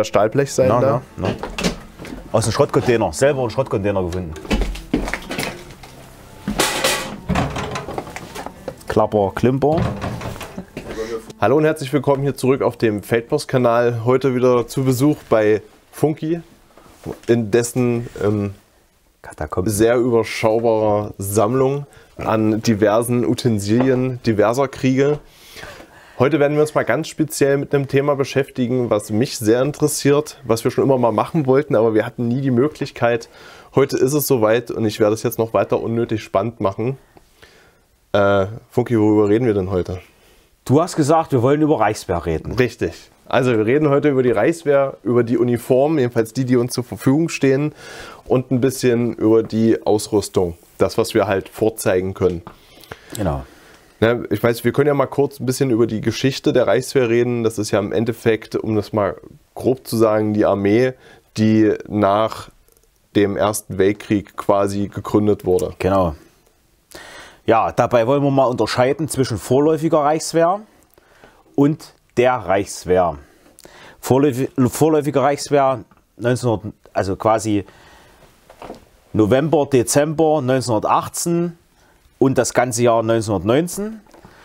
ja Stahlblech sein. Da. Aus einem Schrottcontainer, selber einen Schrottcontainer gefunden. Klapper, Klimper. Hallo und herzlich willkommen hier zurück auf dem Feldpost-Kanal. Heute wieder zu Besuch bei Funky, in dessen sehr überschaubarer Sammlung an diversen Utensilien diverser Kriege. Heute werden wir uns mal ganz speziell mit einem Thema beschäftigen, was mich sehr interessiert, was wir schon immer mal machen wollten, aber wir hatten nie die Möglichkeit. Heute ist es soweit und ich werde es jetzt noch weiter unnötig spannend machen. Funky, worüber reden wir denn heute? Du hast gesagt, wir wollen über Reichswehr reden. Richtig. Also wir reden heute über die Reichswehr, über die Uniformen, jedenfalls die uns zur Verfügung stehen, und ein bisschen über die Ausrüstung, das, was wir halt vorzeigen können. Genau. Ja, ich weiß, wir können ja mal kurz ein bisschen über die Geschichte der Reichswehr reden. Das ist ja im Endeffekt, um das mal grob zu sagen, die Armee, die nach dem Ersten Weltkrieg quasi gegründet wurde. Genau. Ja, dabei wollen wir mal unterscheiden zwischen vorläufiger Reichswehr und der Reichswehr. Vorläufige Reichswehr also quasi November, Dezember 1918 und das ganze Jahr 1919.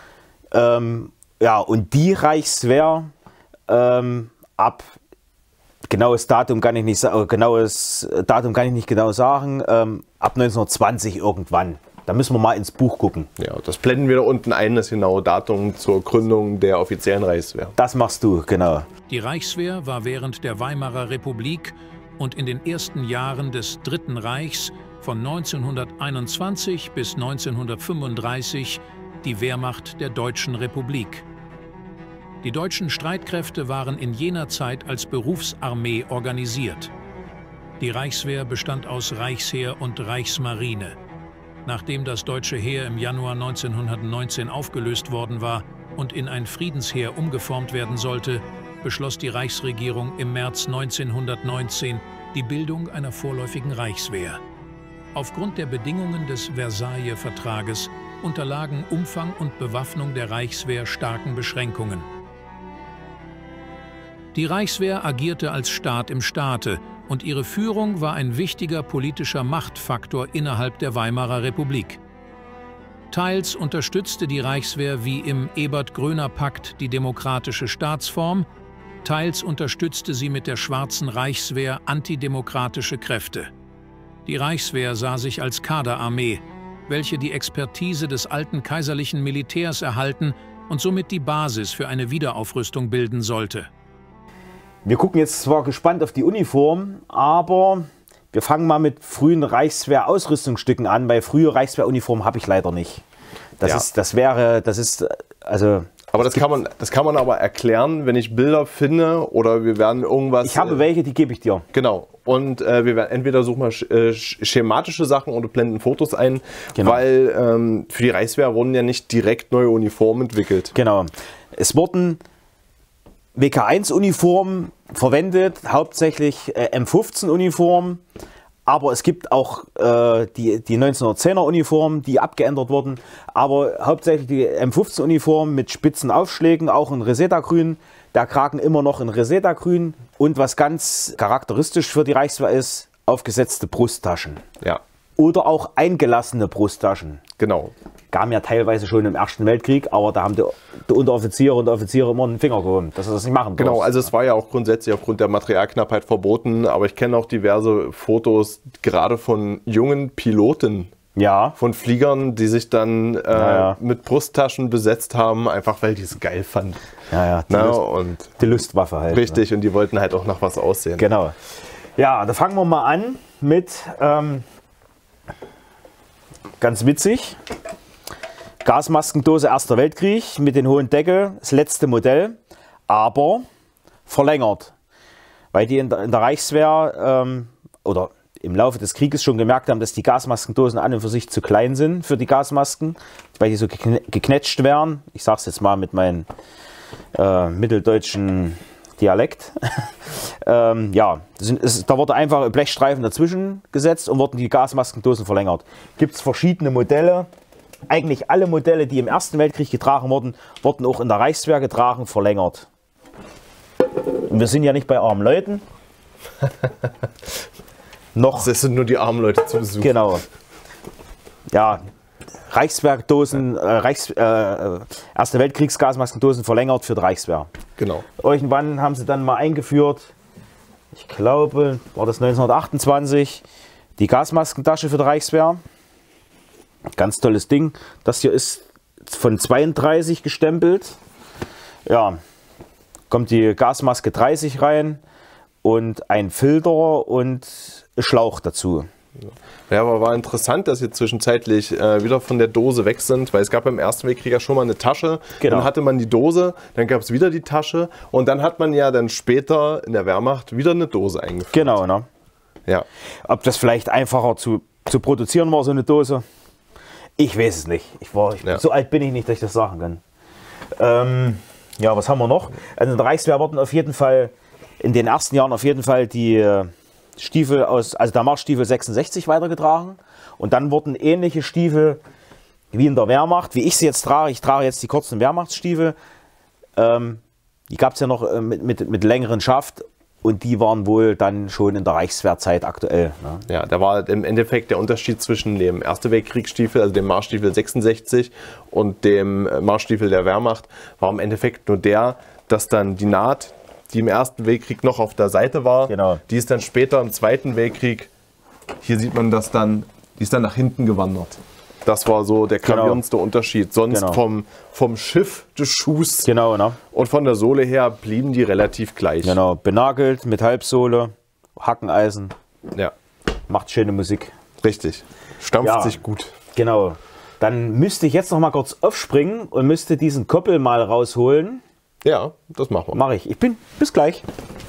Ja, und die Reichswehr ab genaues Datum kann ich nicht genau sagen, ab 1920 irgendwann. Da müssen wir mal ins Buch gucken. Ja, das blenden wir da unten ein, das genaue Datum zur Gründung der offiziellen Reichswehr. Das machst du, genau. Die Reichswehr war während der Weimarer Republik und in den ersten Jahren des Dritten Reichs von 1921 bis 1935 die Wehrmacht der Deutschen Republik. Die deutschen Streitkräfte waren in jener Zeit als Berufsarmee organisiert. Die Reichswehr bestand aus Reichsheer und Reichsmarine. Nachdem das deutsche Heer im Januar 1919 aufgelöst worden war und in ein Friedensheer umgeformt werden sollte, beschloss die Reichsregierung im März 1919 die Bildung einer vorläufigen Reichswehr. Aufgrund der Bedingungen des Versailler Vertrages unterlagen Umfang und Bewaffnung der Reichswehr starken Beschränkungen. Die Reichswehr agierte als Staat im Staate und ihre Führung war ein wichtiger politischer Machtfaktor innerhalb der Weimarer Republik. Teils unterstützte die Reichswehr wie im Ebert-Groener-Pakt die demokratische Staatsform, teils unterstützte sie mit der Schwarzen Reichswehr antidemokratische Kräfte. Die Reichswehr sah sich als Kaderarmee, welche die Expertise des alten kaiserlichen Militärs erhalten und somit die Basis für eine Wiederaufrüstung bilden sollte. Wir gucken jetzt zwar gespannt auf die Uniform, aber wir fangen mal mit frühen Reichswehr-Ausrüstungsstücken an, weil frühe Reichswehr-Uniformen habe ich leider nicht. Aber das kann man aber erklären, wenn ich Bilder finde oder wir werden irgendwas... Ich habe welche, die gebe ich dir. Genau. Und wir werden entweder suchen wir schematische Sachen oder blenden Fotos ein, genau. Weil für die Reichswehr wurden ja nicht direkt neue Uniformen entwickelt. Genau. Es wurden WK1-Uniformen verwendet, hauptsächlich M15-Uniformen, aber es gibt auch die 1910er-Uniformen, die abgeändert wurden, aber hauptsächlich die M15-Uniformen mit spitzen Aufschlägen, auch in Reseda-Grün, der Kragen immer noch in Reseda-Grün und was ganz charakteristisch für die Reichswehr ist, aufgesetzte Brusttaschen. Ja. Oder auch eingelassene Brusttaschen. Genau. Gaben ja teilweise schon im Ersten Weltkrieg, aber da haben die Unteroffiziere und Offiziere immer einen Finger gehoben, dass sie das nicht machen dürfen. Genau, also es war ja auch grundsätzlich aufgrund der Materialknappheit verboten, aber ich kenne auch diverse Fotos, gerade von jungen Piloten, ja, von Fliegern, die sich dann mit Brusttaschen besetzt haben, einfach weil die es geil fanden. Ja, die Lustwaffe halt. Richtig, und die wollten halt auch nach was aussehen. Genau. Ja, da fangen wir mal an mit, ganz witzig, Gasmaskendose Erster Weltkrieg mit den hohen Deckel, das letzte Modell, aber verlängert. Weil die in der Reichswehr oder im Laufe des Krieges schon gemerkt haben, dass die Gasmaskendosen an und für sich zu klein sind für die Gasmasken, weil die so geknetscht werden. Ich sage es jetzt mal mit meinem mitteldeutschen Dialekt. Da wurde einfach ein Blechstreifen dazwischen gesetzt und wurden die Gasmaskendosen verlängert. Gibt es verschiedene Modelle. Eigentlich alle Modelle, die im Ersten Weltkrieg getragen wurden, wurden auch in der Reichswehr getragen, verlängert. Und wir sind ja nicht bei armen Leuten. Noch. Das sind nur die armen Leute zu Besuch. Genau. Ja, Reichswehrdosen, Erste Weltkriegsgasmaskendosen verlängert für die Reichswehr. Genau. Irgendwann haben sie dann mal eingeführt, ich glaube, war das 1928, die Gasmaskentasche für die Reichswehr. Ganz tolles Ding. Das hier ist von 32 gestempelt. Ja, kommt die Gasmaske 30 rein und ein Filter und ein Schlauch dazu. Ja, aber war interessant, dass sie zwischenzeitlich wieder von der Dose weg sind, weil es gab beim Ersten Weltkrieg ja schon mal eine Tasche, genau. Dann hatte man die Dose, dann gab es wieder die Tasche und dann hat man ja dann später in der Wehrmacht wieder eine Dose eingeführt. Genau, ne? Ja. Ob das vielleicht einfacher zu produzieren war, so eine Dose, ich weiß es nicht. So alt bin ich nicht, dass ich das sagen kann. Ja, was haben wir noch? Also in der Reichswehr wurden auf jeden Fall in den ersten Jahren auf jeden Fall die Stiefel also der Marschstiefel 66 weitergetragen und dann wurden ähnliche Stiefel wie in der Wehrmacht, wie ich sie jetzt trage. Ich trage jetzt die kurzen Wehrmachtsstiefel. Die gab es ja noch mit längeren Schaft und die waren wohl dann schon in der Reichswehrzeit aktuell. Ne? Ja, da war im Endeffekt der Unterschied zwischen dem Ersten Weltkriegsstiefel, also dem Marschstiefel 66 und dem Marschstiefel der Wehrmacht, war im Endeffekt nur der, dass dann die Naht, die im Ersten Weltkrieg noch auf der Seite war, genau. Die ist dann später im Zweiten Weltkrieg, hier sieht man das dann, die ist dann nach hinten gewandert. Das war so der gravierendste Unterschied. Sonst vom Schiff des Schuhs genau, ne? Und von der Sohle her blieben die relativ gleich. Genau, benagelt mit Halbsohle, Hackeneisen. Ja. Macht schöne Musik. Richtig. Stampft sich gut. Genau. Dann müsste ich jetzt noch mal kurz aufspringen und müsste diesen Koppel mal rausholen. Ja, das machen wir. Mache ich. Bis gleich.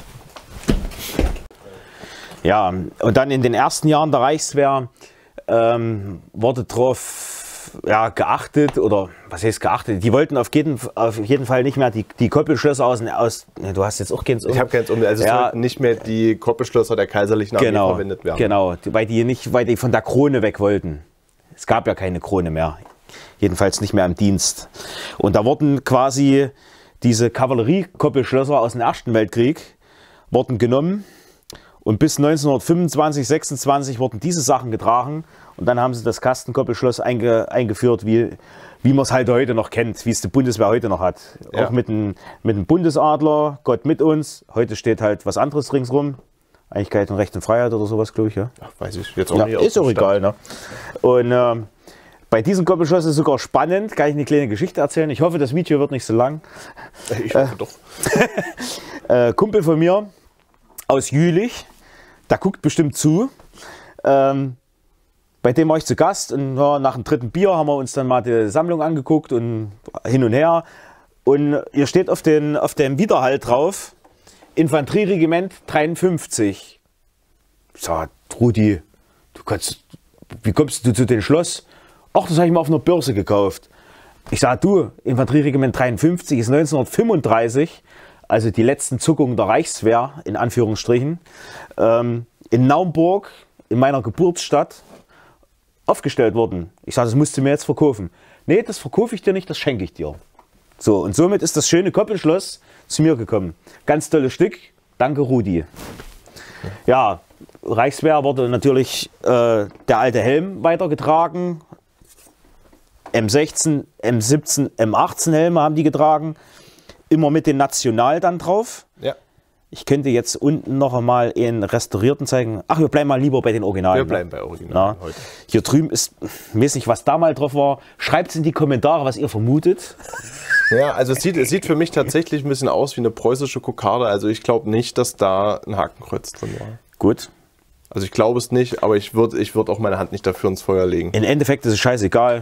Ja, und dann in den ersten Jahren der Reichswehr wurde darauf geachtet, oder was heißt geachtet? Die wollten auf jeden Fall nicht mehr die Koppelschlösser du hast jetzt auch keins Ich habe keins also es sollten nicht mehr die Koppelschlösser der kaiserlichen Armee verwendet werden. Genau, weil die von der Krone weg wollten. Es gab ja keine Krone mehr. Jedenfalls nicht mehr im Dienst. Und da wurden quasi diese Kavallerie-Koppelschlösser aus dem Ersten Weltkrieg wurden genommen und bis 1925, 26 wurden diese Sachen getragen und dann haben sie das Kastenkoppelschloss eingeführt, wie man es halt heute noch kennt, wie es die Bundeswehr heute noch hat. Ja. Auch mit dem Bundesadler, Gott mit uns. Heute steht halt was anderes ringsrum. Einigkeit und Recht und Freiheit oder sowas, glaube ich. Ja? Ach, weiß ich jetzt auch nicht. Ist auch egal. Ne? Und bei diesem Koppelschloss ist es sogar spannend, kann ich eine kleine Geschichte erzählen. Ich hoffe, das Video wird nicht so lang. Ich hoffe doch. Kumpel von mir aus Jülich, der guckt bestimmt zu. Bei dem war ich zu Gast und nach dem dritten Bier haben wir uns dann mal die Sammlung angeguckt und hin und her. Und hier steht auf dem Widerhall drauf, Infanterieregiment 53. Ich sag, Rudi, wie kommst du zu dem Schloss? Ach, das habe ich mal auf einer Börse gekauft. Ich sage, du, Infanterieregiment 53 ist 1935, also die letzten Zuckungen der Reichswehr, in Anführungsstrichen, in Naumburg, in meiner Geburtsstadt, aufgestellt worden. Ich sage, das musst du mir jetzt verkaufen. Nee, das verkaufe ich dir nicht, das schenke ich dir. So, und somit ist das schöne Koppelschloss zu mir gekommen. Ganz tolles Stück. Danke, Rudi. Ja, Reichswehr wurde natürlich der alte Helm weitergetragen. M16, M17, M18 Helme haben die getragen. Immer mit den National dann drauf. Ja. Ich könnte jetzt unten noch einmal einen restaurierten zeigen. Ach, wir bleiben mal lieber bei den Originalen. Wir bleiben bei Originalen heute. Hier drüben ist, weiß nicht, was da mal drauf war. Schreibt es in die Kommentare, was ihr vermutet. Ja, also es sieht für mich tatsächlich ein bisschen aus wie eine preußische Kokarde. Also ich glaube nicht, dass da ein Hakenkreuz drin war. Gut. Also ich glaube es nicht, aber ich würd auch meine Hand nicht dafür ins Feuer legen. Im Endeffekt ist es scheißegal.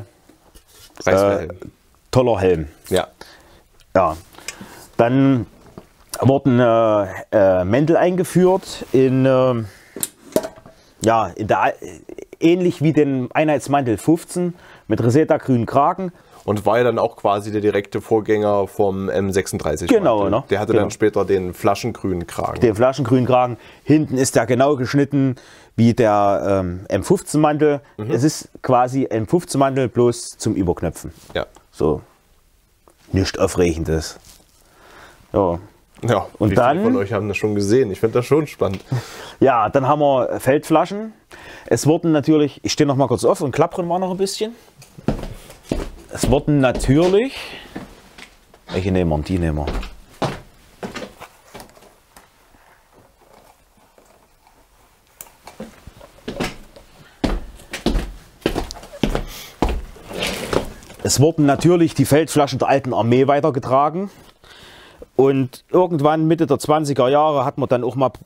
Toller Helm. Ja. Ja. Dann wurden Mäntel eingeführt ähnlich wie den Einheitsmantel 15 mit Reseta-grünen Kragen. Und war ja dann auch quasi der direkte Vorgänger vom M36. Genau, ne? Der hatte dann später den flaschengrünen Kragen. Den flaschengrünen Kragen. Hinten ist der genau geschnitten wie der M15-Mantel. Es ist quasi M15-Mantel bloß zum Überknöpfen. Ja. So. Nichts Aufregendes. Ja. Ja, und wie dann viele von euch haben das schon gesehen? Ich finde das schon spannend. Ja, dann haben wir Feldflaschen. Es wurden natürlich, ich stehe noch mal kurz auf und klappern wir noch ein bisschen. Es wurden natürlich, welche nehmen wir? Die nehmen wir. Es wurden natürlich die Feldflaschen der alten Armee weitergetragen. Und irgendwann Mitte der 20er Jahre hat man dann auch mal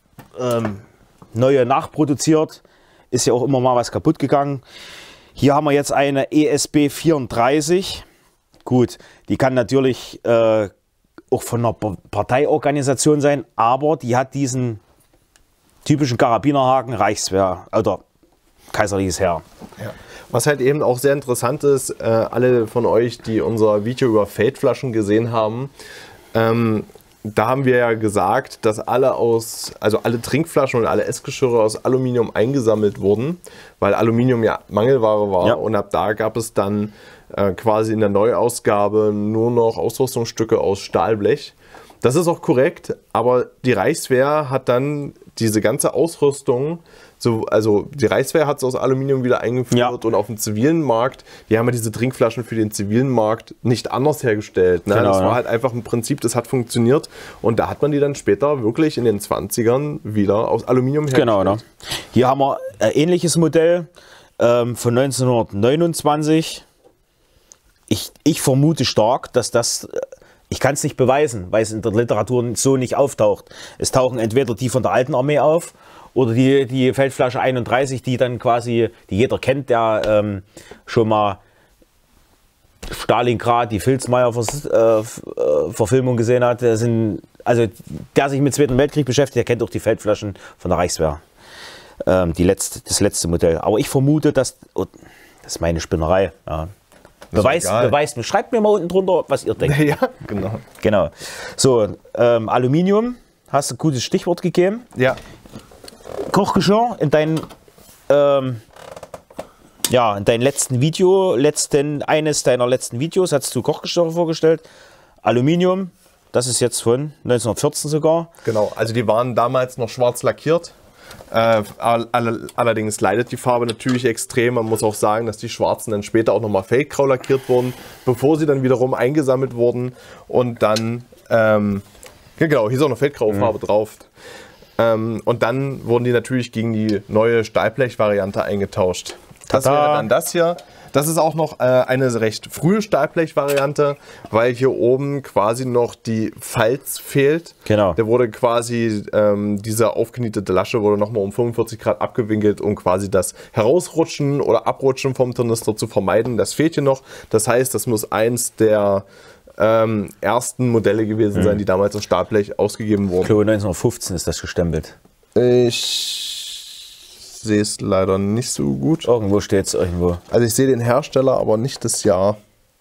neue nachproduziert. Ist ja auch immer mal was kaputt gegangen. Hier haben wir jetzt eine ESB 34. Gut, die kann natürlich auch von einer Parteiorganisation sein, aber die hat diesen typischen Karabinerhaken Reichswehr oder Kaiserliches Heer. Ja. Was halt eben auch sehr interessant ist, alle von euch, die unser Video über Feldflaschen gesehen haben, da haben wir ja gesagt, dass alle Trinkflaschen und alle Essgeschirre aus Aluminium eingesammelt wurden, weil Aluminium ja Mangelware war. Ja. Und ab da gab es dann quasi in der Neuausgabe nur noch Ausrüstungsstücke aus Stahlblech. Das ist auch korrekt, aber die Reichswehr hat dann diese ganze Ausrüstung, also die Reichswehr hat es aus Aluminium wieder eingeführt, ja. Und auf dem zivilen Markt, die haben ja diese Trinkflaschen für den zivilen Markt nicht anders hergestellt. Ne? Genau, das war halt einfach ein Prinzip, das hat funktioniert und da hat man die dann später wirklich in den 20ern wieder aus Aluminium hergestellt. Genau, ne? Hier haben wir ein ähnliches Modell von 1929. Ich vermute stark, dass das... Ich kann es nicht beweisen, weil es in der Literatur so nicht auftaucht. Es tauchen entweder die von der alten Armee auf oder die Feldflasche 31, die dann quasi, die jeder kennt, der schon mal Stalingrad, die Filzmeier-Verfilmung gesehen hat. Der sich mit dem Zweiten Weltkrieg beschäftigt, der kennt auch die Feldflaschen von der Reichswehr. Das letzte Modell. Aber ich vermute, das ist meine Spinnerei. Ja. Beweist mir. Schreibt mir mal unten drunter, was ihr denkt. Ja, genau. So, Aluminium, hast du ein gutes Stichwort gegeben. Ja. Kochgeschirr in deinem letzten Video, eines deiner letzten Videos hast du Kochgeschirr vorgestellt. Aluminium, das ist jetzt von 1914 sogar. Genau, also die waren damals noch schwarz lackiert. Allerdings leidet die Farbe natürlich extrem. Man muss auch sagen, dass die schwarzen dann später auch nochmal feldgrau lackiert wurden, bevor sie dann wiederum eingesammelt wurden. Und dann, genau, hier ist auch noch feldgraue Farbe drauf. Und dann wurden die natürlich gegen die neue Stahlblech-Variante eingetauscht. Das wäre dann das hier. Das ist auch noch eine recht frühe Stahlblech-Variante, weil hier oben quasi noch die Falz fehlt. Genau. Der wurde quasi, diese aufgenietete Lasche wurde nochmal um 45 Grad abgewinkelt, um quasi das Herausrutschen oder Abrutschen vom Tornister zu vermeiden. Das fehlt hier noch. Das heißt, das muss eins der ersten Modelle gewesen sein, die damals aus Stahlblech ausgegeben wurden. Ich glaube, 1915 ist das gestempelt. Ich sehe es leider nicht so gut. Irgendwo steht es irgendwo. Also ich sehe den Hersteller, aber nicht das Jahr.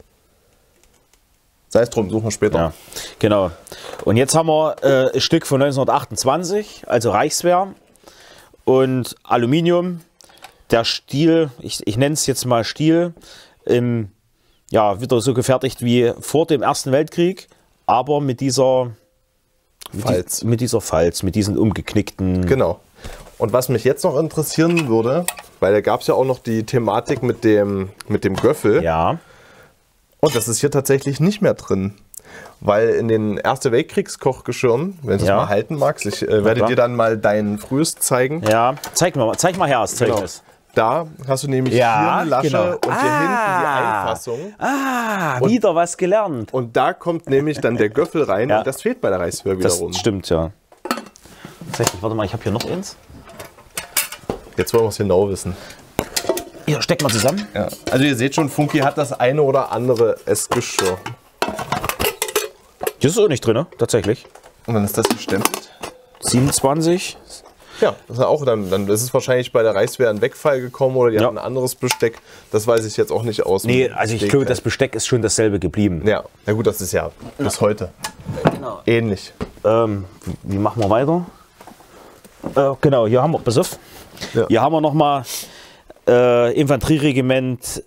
Sei es drum, suchen wir später. Ja, genau. Und jetzt haben wir ein Stück von 1928, also Reichswehr und Aluminium. Der Stiel, ich nenne es jetzt mal Stiel, wieder so gefertigt wie vor dem Ersten Weltkrieg, aber mit dieser Falz. Mit diesen umgeknickten... Genau. Und was mich jetzt noch interessieren würde, weil da gab es ja auch noch die Thematik mit dem Göffel. Ja. Und das ist hier tatsächlich nicht mehr drin. Weil in den Erste Weltkriegskochgeschirren, wenn du es mal halten magst, ich werde dir dann mal dein frühes zeigen. Ja, zeig mal her das Zeugnis. Da hast du nämlich hier eine Lasche und hier hinten die Einfassung. Wieder was gelernt. Und da kommt nämlich dann der Göffel rein und das fehlt bei der Reichswehr wiederum. Das stimmt, ja. Warte mal, ich habe hier noch eins. Jetzt wollen wir es genau wissen. Hier, stecken wir zusammen. Ja. Also ihr seht schon, Funky hat das eine oder andere Essgeschirr. Hier ist es auch nicht drin, ne? Tatsächlich. Und dann ist das gestempelt. 27. Ja, das ist auch dann ist es wahrscheinlich bei der Reichswehr ein Wegfall gekommen oder die haben ein anderes Besteck. Das weiß ich jetzt auch nicht aus. Nee, also ich glaube, das Besteck ist schon dasselbe geblieben. Ja, na gut, das ist ja bis heute ähnlich. Wie machen wir weiter? Genau, hier haben wir, pass auf. Ja. Hier haben wir nochmal Infanterieregiment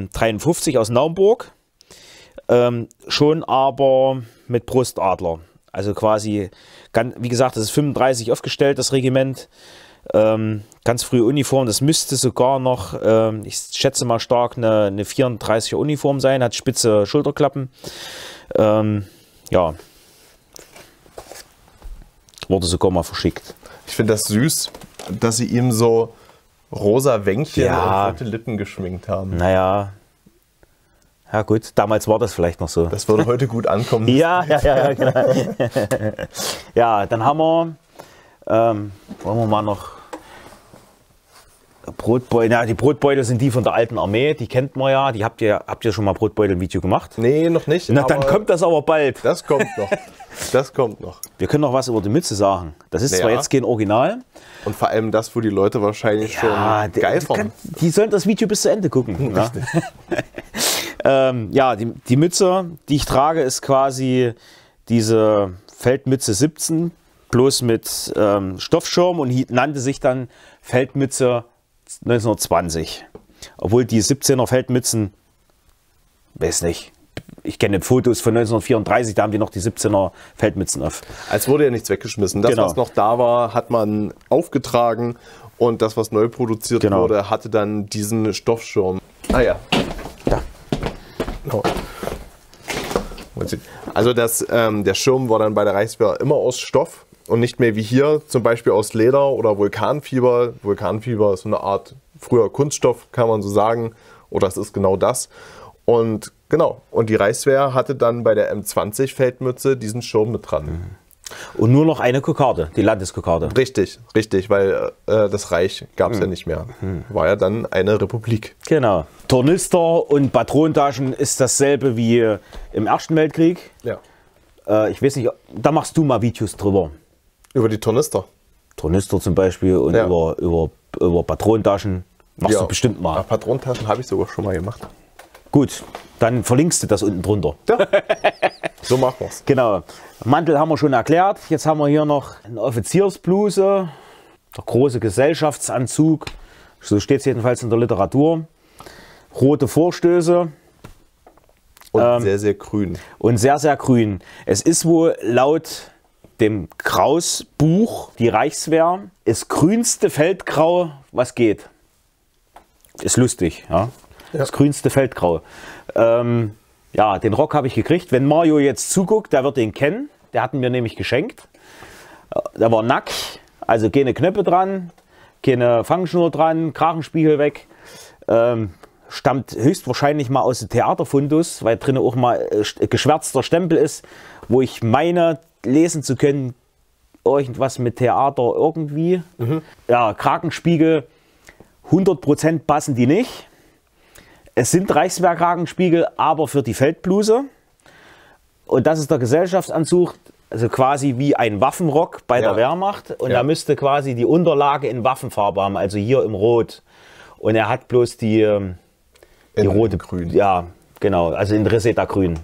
53 aus Naumburg. Schon aber mit Brustadler. Also quasi, wie gesagt, das ist 35 aufgestellt, das Regiment. Ganz frühe Uniform, das müsste sogar noch, ich schätze mal stark, eine 34er Uniform sein, hat spitze Schulterklappen. Ja, wurde sogar mal verschickt. Ich finde das süß, dass sie ihm so rosa Wänkchen und rote Lippen geschminkt haben. Naja, ja gut, damals war das vielleicht noch so. Das würde heute gut ankommen. Ja, genau. Ja, dann haben wir, wollen wir mal noch Brotbeutel. Ja, die Brotbeutel sind die von der alten Armee, die kennt man ja. Die habt ihr schon mal Brotbeutel-Video gemacht? Nee, noch nicht. Na, dann kommt das aber bald. Das kommt noch. Das kommt noch. Wir können noch was über die Mütze sagen. Das ist zwar jetzt kein Original. Und vor allem das, wo die Leute wahrscheinlich schon geil fanden. Die sollen das Video bis zu Ende gucken. Ja, die Mütze, die ich trage, ist quasi diese Feldmütze 17, bloß mit Stoffschirm und nannte sich dann Feldmütze 1920. Obwohl die 17er Feldmützen, weiß nicht, ich kenne Fotos von 1934, da haben die noch die 17er Feldmützen auf. Als wurde ja nichts weggeschmissen. Das, was noch da war, hat man aufgetragen und das, was neu produziert wurde, hatte dann diesen Stoffschirm. Ah ja. Da. Oh. Also der Schirm war dann bei der Reichswehr immer aus Stoff und nicht mehr wie hier, zum Beispiel aus Leder oder Vulkanfieber. Vulkanfieber ist so eine Art früher Kunststoff, kann man so sagen. Oder es ist genau das. Und genau, und die Reichswehr hatte dann bei der M20 Feldmütze diesen Schirm mit dran. Und nur noch eine Kokarde, die Landeskokarde. Richtig, weil das Reich gab es ja nicht mehr. War ja dann eine Republik. Genau. Tornister und Patronentaschen ist dasselbe wie im Ersten Weltkrieg. Ja. Ich weiß nicht, da machst du mal Videos drüber. Über die Tornister? Tornister zum Beispiel und über Patronentaschen machst du bestimmt mal. Ja, Patronentaschen habe ich sogar schon mal gemacht. Gut, dann verlinkst du das unten drunter. Ja. So machen wir es. Genau. Mantel haben wir schon erklärt. Jetzt haben wir hier noch eine Offiziersbluse, der große Gesellschaftsanzug. So steht es jedenfalls in der Literatur. Rote Vorstöße. Und sehr, sehr grün. Und sehr, sehr grün. Es ist wohl laut dem Kraus-Buch, die Reichswehr, das grünste Feldgrau, was geht. Ist lustig, ja. Das grünste Feldgrau. Ja, den Rock habe ich gekriegt. Wenn Mario jetzt zuguckt, der wird den kennen. Der hat ihn mir nämlich geschenkt. Der war nackt, also keine Knöpfe dran, keine Fangschnur dran, Kragenspiegel weg. Stammt höchstwahrscheinlich mal aus dem Theaterfundus, weil drinnen auch mal geschwärzter Stempel ist, wo ich meine, lesen zu können, irgendwas mit Theater irgendwie. Ja, Kragenspiegel, 100% passen die nicht. Es sind Reichswehrkragenspiegel, aber für die Feldbluse. Und das ist der Gesellschaftsanzug, also quasi wie ein Waffenrock bei der Wehrmacht. Und er müsste quasi die Unterlage in Waffenfarbe haben, also hier im Rot. Und er hat bloß die rote Grün. Ja, genau, also in Reseda Grün.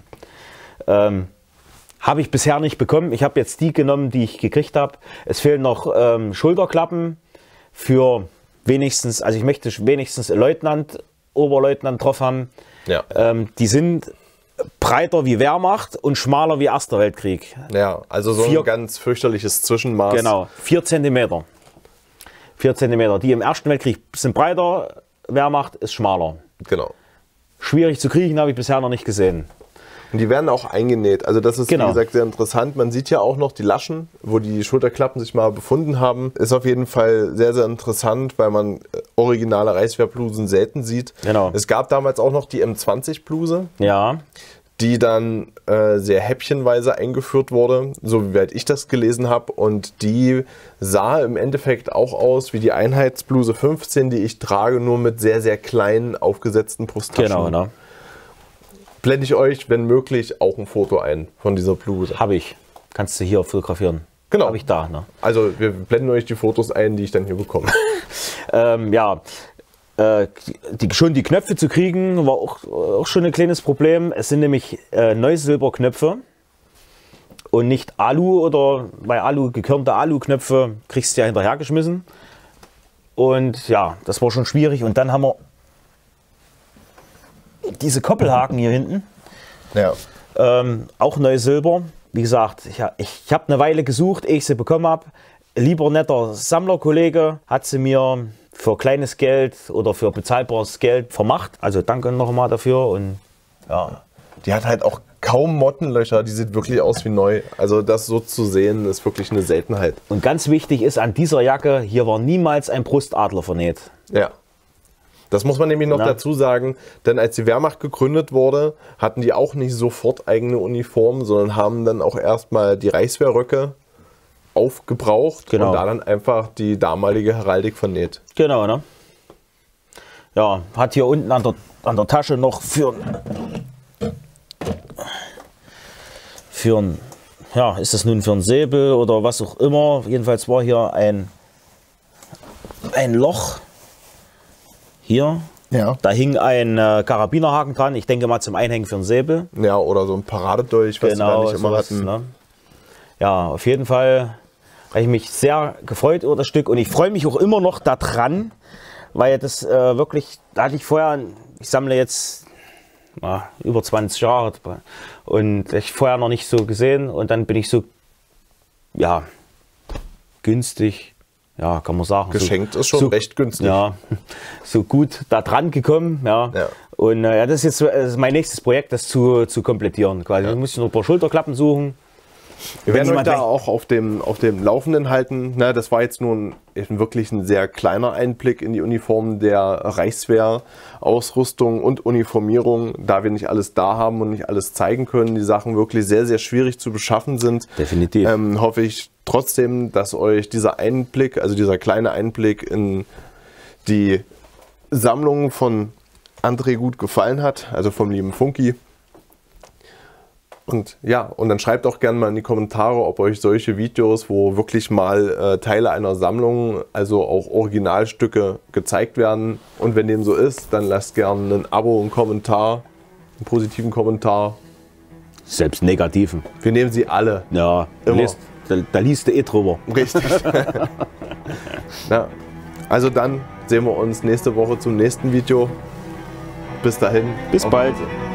Habe ich bisher nicht bekommen. Ich habe jetzt die genommen, die ich gekriegt habe. Es fehlen noch Schulterklappen für wenigstens, also ich möchte wenigstens Leutnant, Oberleutnant drauf haben. Ja. Die sind breiter wie Wehrmacht und schmaler wie Erster Weltkrieg. Ja, also so ein ganz fürchterliches Zwischenmaß. Genau, 4 cm. 4 cm. Die im Ersten Weltkrieg sind breiter, Wehrmacht ist schmaler. Genau. Schwierig zu kriegen, habe ich bisher noch nicht gesehen. Und die werden auch eingenäht. Also das ist, wie gesagt, sehr interessant. Man sieht ja auch noch die Laschen, wo die Schulterklappen sich mal befunden haben. Ist auf jeden Fall sehr, sehr interessant, weil man originale Reichswehrblusen selten sieht. Genau. Es gab damals auch noch die M20-Bluse, die dann sehr häppchenweise eingeführt wurde, so wie weit ich das gelesen habe. Und die sah im Endeffekt auch aus wie die Einheitsbluse 15, die ich trage, nur mit sehr, sehr kleinen aufgesetzten Brusttaschen. Genau. Blende ich euch, wenn möglich, auch ein Foto ein von dieser Bluse. Habe ich. Kannst du hier fotografieren. Genau. Habe ich da. Ne? Also wir blenden euch die Fotos ein, die ich dann hier bekomme. Schon die Knöpfe zu kriegen, war auch schon ein kleines Problem. Es sind nämlich Neusilberknöpfe und nicht Alu, oder bei Alu, gekörnte Alu-Knöpfe kriegst du ja hinterhergeschmissen. Und ja, das war schon schwierig. Und dann haben wir diese Koppelhaken hier hinten. Ja. Auch Neusilber. wie gesagt, ich habe eine Weile gesucht, ehe ich sie bekommen habe. Lieber netter Sammlerkollege hat sie mir für kleines Geld oder für bezahlbares Geld vermacht. Also danke nochmal dafür. Und ja. Die hat halt auch kaum Mottenlöcher, die sieht wirklich aus wie neu. Also das so zu sehen, ist wirklich eine Seltenheit. Und ganz wichtig ist an dieser Jacke, hier war niemals ein Brustadler vernäht. Ja. Das muss man nämlich noch dazu sagen, denn als die Wehrmacht gegründet wurde, hatten die auch nicht sofort eigene Uniformen, sondern haben dann auch erstmal die Reichswehrröcke aufgebraucht und da dann einfach die damalige Heraldik vernäht. Genau, ne? Ja, hat hier unten an der Tasche noch für ein, ja, ist das nun für ein Säbel oder was auch immer. Jedenfalls war hier ein Loch. Hier. Ja. Da hing ein Karabinerhaken dran. Ich denke mal zum Einhängen für ein Säbel. Ja, oder so ein Paradedolch, was wir nicht immer hatten. Ne? Ja, auf jeden Fall habe ich mich sehr gefreut über das Stück und ich freue mich auch immer noch daran, weil das wirklich, da hatte ich vorher, ich sammle jetzt über 20 Jahre und ich vorher noch nicht so gesehen und dann bin ich so, ja, günstig, ja, kann man sagen. Geschenkt ist schon recht günstig. Ja, so gut da dran gekommen, ja. Und das ist jetzt das ist mein nächstes Projekt, das zu komplettieren quasi. Ich muss noch ein paar Schulterklappen suchen. Wir werden euch da auch auf dem Laufenden halten. Na, das war jetzt nun wirklich ein sehr kleiner Einblick in die Uniformen der Reichswehr, Ausrüstung und Uniformierung. Da wir nicht alles da haben und nicht alles zeigen können, die Sachen wirklich sehr, sehr schwierig zu beschaffen sind. Definitiv. Hoffe ich trotzdem, dass euch dieser Einblick, also dieser kleine Einblick in die Sammlung von André gut gefallen hat, also vom lieben Funky. Und ja, und dann schreibt auch gerne mal in die Kommentare, ob euch solche Videos, wo wirklich mal Teile einer Sammlung, also auch Originalstücke gezeigt werden. Und wenn dem so ist, dann lasst gerne ein Abo, einen Kommentar, einen positiven Kommentar. Selbst negativen. Wir nehmen sie alle. Ja, da liest du eh drüber. Richtig. Ja. Also dann sehen wir uns nächste Woche zum nächsten Video. Bis dahin. Bis bald. Wiedersehen.